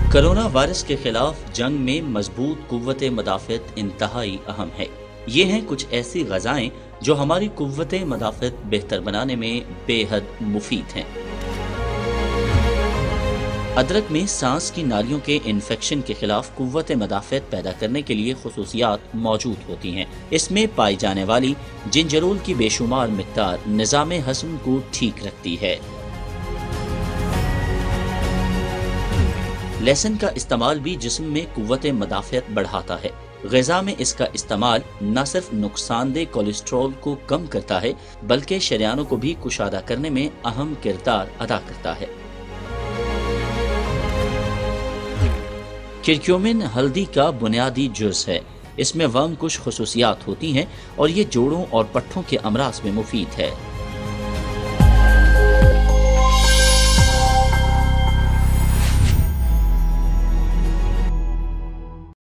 Corona virus کے خلاف جنگ میں مضبوط قوت مدافعت انتہائی اہم ہے۔ یہ ہیں کچھ ایسی غذائیں جو ہماری قوت مدافعت بہتر بنانے میں بے حد مفید ہیں۔ ادرک میں سانس کی نالیوں کے انفیکشن کے خلاف قوت مدافعت پیدا کرنے کے لیے خصوصیات موجود ہوتی ہیں۔ اس میں پائی جانے والی جنجرول کی بے شمار مقدار نظام ہضم کو ٹھیک رکھتی ہے۔ لہسن کا استعمال بھی جسم میں قوت مدافعت بڑھاتا ہے۔ غذا میں اس کا استعمال نہ صرف نقصان دہ کولیسٹرول کو کم کرتا ہے بلکہ شریانوں کو بھی کشادہ کرنے میں اہم کردار ادا کرتا ہے۔ کرکیومن ہلدی کا بنیادی جز ہے۔ اس میں ورم کش خصوصیات ہوتی ہیں اور یہ جوڑوں اور پٹھوں کے امراض میں مفید ہے۔